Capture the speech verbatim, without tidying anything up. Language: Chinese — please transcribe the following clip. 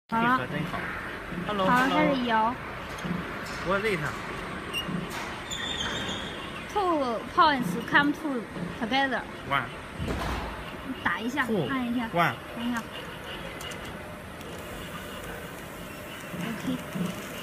好了， 真好。Hello， 好，开始摇。 我累他。 Two points come to together。 One。 打一下，按一下。 One。 等一下。OK。